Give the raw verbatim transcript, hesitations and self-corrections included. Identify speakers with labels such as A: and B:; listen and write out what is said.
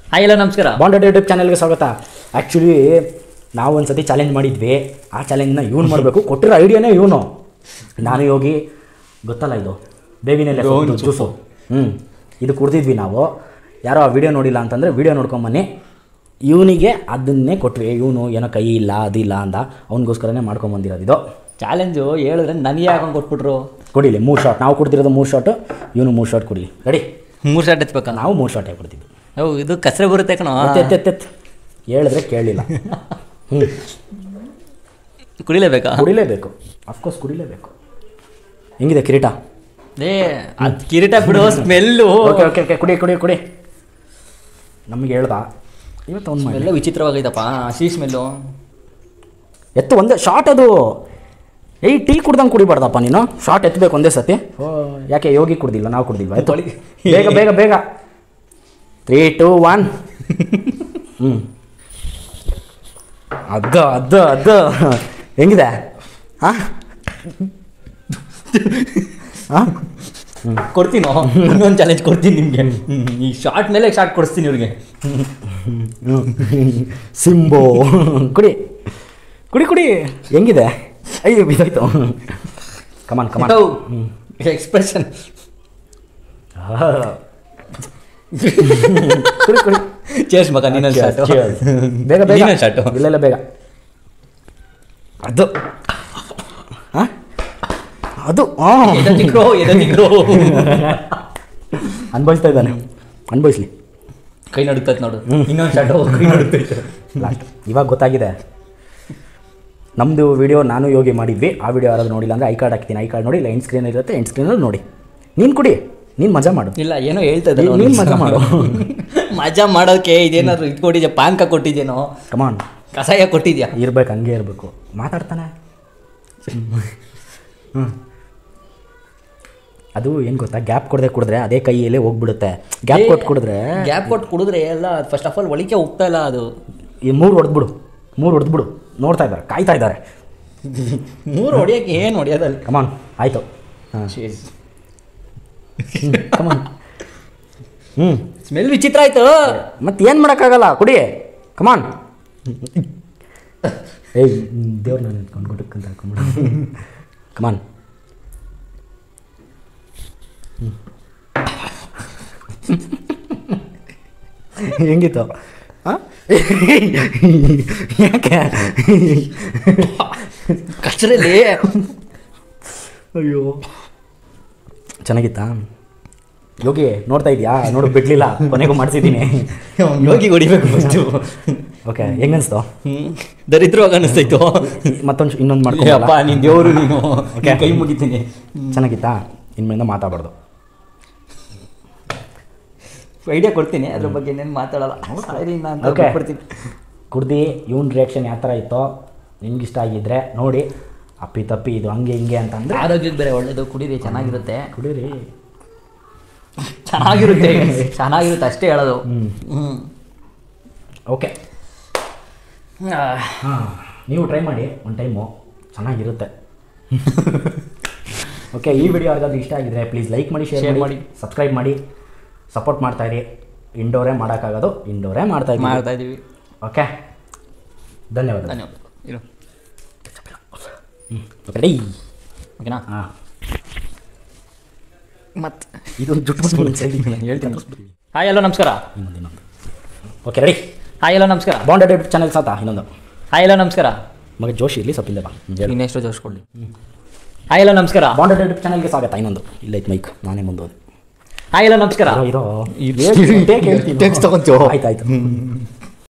A: Hi ಎಲ್ಲ ನಮಸ್ಕಾರ,
B: bonded YouTube ಚಾನಲ್ಗೆ ಸ್ವಾಗತ. ಆ್ಯಕ್ಚುಲಿ ನಾವು ಒಂದು ಸತಿ ಚಾಲೆಂಜ್ ಮಾಡಿದ್ವಿ. ಆ ಚಾಲೆಂಜ್ನ ಇವನು ಮಾಡಬೇಕು. ಕೊಟ್ಟಿರೋ ಐಡಿಯಾನೇ ಇವನು. ನಾನು ಯೋಗಿ ಗೊತ್ತಲ್ಲ, ಇದು ಬೇವಿನೆಲೆ ಜ್ಯೂಸು. ಹ್ಞೂ ಇದು ಕುಡ್ದಿದ್ವಿ ನಾವು. ಯಾರೋ ಆ ವಿಡಿಯೋ ನೋಡಿಲ್ಲ ಅಂತಂದರೆ ವಿಡಿಯೋ ನೋಡ್ಕೊಂಬನ್ನಿ. ಇವನಿಗೆ ಅದನ್ನೇ ಕೊಟ್ವಿ. ಇವನು ಏನೋ ಕೈ ಇಲ್ಲ ಅದಿಲ್ಲ ಅಂದ, ಅವನಿಗೋಸ್ಕರನೇ ಮಾಡ್ಕೊಂಬಂದಿರೋದು ಇದು
A: ಚಾಲೆಂಜು. ಹೇಳಿದ್ರೆ ನನಗೆ ಹಾಕೊಂಡು ಕೊಟ್ಬಿಟ್ರು.
B: ಕೊಡಿಲಿ ಮೂರು ಶಾಟ್. ನಾವು ಕೊಡ್ತಿರೋದು ಮೂರು ಶಾಟು, ಇವನು ಮೂರು ಶಾಟ್ ಕೊಡಿ. ರೆಡಿ?
A: ಮೂರು ಶಾಟ್ ಎತ್ಬೇಕಾ?
B: ನಾವು ಮೂರು ಶಾಟೇ ಕೊಡ್ತಿದ್ವಿ.
A: ಓ ಇದು ಕಸರೆ ಬರುತ್ತೆ ಕಣೋ.
B: ಎತ್ತೆತ್ತೆತ್ ಹೇಳಿದ್ರೆ ಕೇಳಲಿಲ್ಲ. ಹ್ಞೂ
A: ಕುಡಿಲೇಬೇಕಾ?
B: ಕುಡಿಲೇಬೇಕು, ಅಫ್ಕೋರ್ಸ್ ಕುಡಿಲೇಬೇಕು. ಹೆಂಗಿದೆ ಕಿರೀಟ?
A: ಏ ಅದು ಕಿರೀಟ ಬಿಡೋ ಸ್ಮೆಲ್ಲು.
B: ಓಕೆ ಓಕೆ ಓಕೆ ಕುಡಿ ಕುಡಿ ಕುಡಿ. ನಮಗೆ ಹೇಳ್ದ ಇವತ್ತು ಒಂದು
A: ಸ್ಮೆಲ್ಲ ವಿಚಿತ್ರವಾಗೈತಪ್ಪ, ಹಸಿ ಸ್ಮೆಲ್ಲು.
B: ಎತ್ತು ಒಂದೇ ಶಾಟ್ ಅದು. ಏಯ್ ಟೀ ಕುಡ್ದಂಗೆ ಕುಡಿಬಾರ್ದಪ್ಪ ನೀನು. ಶಾಟ್ ಎತ್ತಬೇಕು ಒಂದೇ ಸತಿ. ಓ ಯಾಕೆ ಯೋಗಿ ಕುಡ್ದಿಲ್ಲ, ನಾವು ಕುಡ್ದಿಲ್ವ? ಎತ್ತು ಬೇಗ ಬೇಗ ಬೇಗ. Three two one. ಹ್ಞೂ ಅದು ಅದು ಅದು ಹೆಂಗಿದೆ? ಹಾಂ ಹಾಂ
A: ಕೊಡ್ತೀನೋ ಇನ್ನೊಂದು ಚಾಲೆಂಜ್ ಕೊಡ್ತೀನಿ ನಿಮಗೆ. ಈ ಶಾರ್ಟ್ ಮೇಲೆ ಶಾರ್ಟ್ ಕೊಡಿಸ್ತೀನಿ ಇವ್ರಿಗೆ.
B: ಸಿಂಬೋ ಕುಡಿ ಕುಡಿ ಕುಡಿ. ಹೆಂಗಿದೆ? ಅಯ್ಯೋ ಬಿದ್ದಾಯ್ತು. ಕಮಾನ್ ಕಮಾನ್.
A: ಎಕ್ಸ್ಪ್ರೆಷನ್
B: ಕುಡಿ ಕುಡಿ.
A: ಚೇರ್ಸ್ ಮಗ, ನೀನು
B: ಬೇಗ ಬೇಗ
A: ಶಾಟು.
B: ಇಲ್ಲೆಲ್ಲ ಬೇಗ. ಅದು ಹಾಂ ಅದು ಅನ್ಭವಿಸ್ತಾ ಇದ್ದಾನೆ. ಅನ್ಭವಿಸ್ಲಿ.
A: ಕೈ ನಡುತ್ತೈತೆ ನೋಡು. ಇನ್ನೊಂದು ಶಾಟು ಕೈ ನಡುತ್ತೈತೆ.
B: ಲಾಸ್ಟ್ ಇವಾಗ ಗೊತ್ತಾಗಿದೆ. ನಮ್ಮದು ವಿಡಿಯೋ ನಾನು ಯೋಗಿ ಮಾಡಿದ್ವಿ. ಆ ವಿಡಿಯೋ ಯಾರಾದ್ರು ನೋಡಿಲ್ಲ ಅಂದರೆ ಐ ಕಾರ್ಡ್ ಹಾಕ್ತೀನಿ. ಐ ಕಾರ್ಡ್ ನೋಡಿ, ಇಲ್ಲ ಎಂಡ್ ಸ್ಕ್ರೀನ್ ಇರುತ್ತೆ, ಎಂಡ್ ಸ್ಕ್ರೀನಲ್ಲಿ ನೋಡಿ. ನೀನು ಕುಡಿ, ನೀನು ಮಜಾ ಮಾಡು.
A: ಇಲ್ಲ ಏನೋ ಹೇಳ್ತಾ ಇದ್ದೆ,
B: ನೀನು ಮಜಾ ಮಾಡು.
A: ಮಜಾ ಮಾಡೋಕ್ಕೆ ಇದೇನಾದ್ರು ಇದು ಕೊಟ್ಟಿದ್ಯಾ? ಪಾನ್ಕ ಕೊಟ್ಟಿದ್ಯೇನೋ?
B: ಕಮಾನ್.
A: ಕಷಾಯ ಕೊಟ್ಟಿದ್ಯಾ?
B: ಇರ್ಬೇಕು, ಹಂಗೆ ಇರಬೇಕು. ಮಾತಾಡ್ತಾನೆ. ಹ್ಞೂ ಅದು ಏನು ಗೊತ್ತಾ, ಗ್ಯಾಪ್ ಕೊಡದೆ ಕುಡಿದ್ರೆ ಅದೇ ಕೈಯಲ್ಲೇ ಹೋಗ್ಬಿಡುತ್ತೆ. ಗ್ಯಾಪ್ ಕೊಟ್ಟು ಕುಡಿದ್ರೆ
A: ಗ್ಯಾಪ್ ಕೊಟ್ಟು ಕುಡಿದ್ರೆ ಎಲ್ಲ ಫಸ್ಟ್ ಆಫ್ ಆಲ್ ಒಳಿಕೆ ಹೋಗ್ತಾ ಇಲ್ಲ. ಅದು
B: ಈ ಮೂರು ಹೊಡೆದ್ಬಿಡು, ಮೂರು ಹೊಡೆದ್ಬಿಡು. ನೋಡ್ತಾ ಇದ್ದಾರೆ, ಕಾಯ್ತಾ ಇದ್ದಾರೆ.
A: ಮೂರು ಹೊಡಿಯೋಕ್ಕೆ ಏನು ಹೊಡಿಯೋದಲ್ಲಿ?
B: ಕಮಾನ್ ಆಯಿತು. ಹಾಂ ಕಮಾನ್. ಹ್ಞೂ
A: ಸ್ಮೆಲ್ ವಿಚಿತ್ರ ಆಯಿತು.
B: ಮತ್ತೆ ಏನು ಮಾಡೋಕ್ಕಾಗಲ್ಲ, ಕುಡಿ. ಕಮಾನ್. ಏಯ್ ದೇವ್ರು ನಾನು ಇಟ್ಕೊಂಡು ಗುಟಕ್ಕಂತ ಹಾಕೊಂಡ್ಬಿಡು. ಕಮಾನ್. ಹೆಂಗಿತ್ತು? ಹಾಂ ಯಾಕೆ
A: ಕಷ್ಟದಲ್ಲಿ?
B: ಅಯ್ಯೋ ಚೆನ್ನಾಗಿತ್ತಾ? ಯೋಗಿ ನೋಡ್ತಾ ಇದೆಯಾ? ನೋಡು ಬಿಡ್ಲಿಲ್ಲ, ಕೊನೆಗೂ ಮಾಡಿಸಿದ್ದೀನಿ.
A: ಯೋಗಿ ಹೊಡಿಬೇಕು ಫಸ್ಟು.
B: ಓಕೆ ಹೆಂಗನ್ಸ್ತು?
A: ದರಿದ್ರವಾಗ ಅನ್ನಿಸ್ತಾಯ್ತು.
B: ಮತ್ತೊಂದು ಇನ್ನೊಂದು ಮಾಡ್ಕೊಪ್ಪ.
A: ನೀನು ದೇವರು, ನೀನು ಕೈ ಮುಗಿತೀನಿ.
B: ಚೆನ್ನಾಗಿತ್ತಾ? ಇನ್ಮೇಲಿಂದ ಮಾತಾಡಬಾರ್ದು.
A: ಐಡಿಯಾ ಕೊಡ್ತೀನಿ, ಅದ್ರ ಬಗ್ಗೆ ಇನ್ನೇನು ಮಾತಾಡಲ್ಲ.
B: ಓಕೆ ಕುಡ್ದು ಇವನ್ ರಿಯಾಕ್ಷನ್ ಯಾವ ಥರ ಇತ್ತೋ ನಿಮ್ಗೆ ಇಷ್ಟ ಆಗಿದ್ರೆ ನೋಡಿ. ಅಪ್ಪಿ ತಪ್ಪಿ ಇದು ಹಂಗೆ ಹಿಂಗೆ ಅಂತಂದರೆ
A: ಆರೋಗ್ಯಕ್ಕೆ ಬೇರೆ ಒಳ್ಳೇದು. ಕುಡೀರಿ, ಚೆನ್ನಾಗಿರುತ್ತೆ.
B: ಕುಡೀರಿ,
A: ಚೆನ್ನಾಗಿರುತ್ತೆ ಚೆನ್ನಾಗಿರುತ್ತೆ ಅಷ್ಟೇ ಹೇಳೋದು. ಹ್ಞೂ ಹ್ಞೂ
B: ಓಕೆ ಹಾಂ ನೀವು ಟ್ರೈ ಮಾಡಿ ಒಂದು ಟೈಮು, ಚೆನ್ನಾಗಿರುತ್ತೆ. ಓಕೆ ಈ ವಿಡಿಯೋ ಯಾರಿಗಾದ್ರೂ ಇಷ್ಟ ಆಗಿದ್ರೆ ಪ್ಲೀಸ್ ಲೈಕ್ ಮಾಡಿ, ಶೇರ್ ಮಾಡಿ, ಸಬ್ಸ್ಕ್ರೈಬ್ ಮಾಡಿ, ಸಪೋರ್ಟ್ ಮಾಡ್ತಾಯಿರಿ. ಇಂಡೋರೇ ಮಾಡೋಕ್ಕಾಗೋದು ಇಂಡೋರೇ ಮಾಡ್ತಾ
A: ಮಾಡ್ತಾ ಇದ್ದೀವಿ.
B: ಓಕೆ ಧನ್ಯವಾದ.
A: ಧನ್ಯವಾದ. ಇರು
B: ರೆಡಿ? ಓಕೆನಾ? ಹಾಂ
A: ಮತ್ತು
B: ಇದು ಜುಟ್ಟು ಹೇಳ್ತೀನಿ.
A: ಹಾಯ್ ಹಲೋ ನಮಸ್ಕಾರ.
B: ಇನ್ನೊಂದು ಇನ್ನೊಂದು ಓಕೆ ರೆಡಿ?
A: ಹಾಯ್ ಹಲೋ ನಮಸ್ಕಾರ.
B: ಬಾಂಡೆಡ್ ಯೂಟ್ಯೂಬ್ ಚಾನಲ್ ಸಾತಾ? ಇನ್ನೊಂದು
A: ಹಾಯ್ ಹಲೋ ನಮಸ್ಕಾರ.
B: ಮಗ ಜೋಶ್ ಇರಲಿ ಸ್ವಲ್ಪ. ಇಲ್ಲ ಬಾ
A: ಇನ್ನೆಷ್ಟು ಜೋಶ್ ಕೊಡಲಿ. ಹಾಯ್ ಹಲೋ ನಮಸ್ಕಾರ.
B: ಬಾಂಡೆಡ್ ಯೂಟ್ಯೂಬ್ ಚಾನಲ್ಗೆ ಸ್ವಾಗತ. ಇನ್ನೊಂದು ಇಲ್ಲೈತೆ ಮೈಕ್, ನಾನೇ ಮುಂದೋದು.
A: ಹಾಯ್ ಹಲೋ ನಮಸ್ಕಾರ.
B: ಇರೋ ಟೇಕ್ ಹೇಳ್ತೀನಿ.
A: ತಗೊಂತೀವಿ.
B: ಆಯ್ತು ಆಯ್ತು.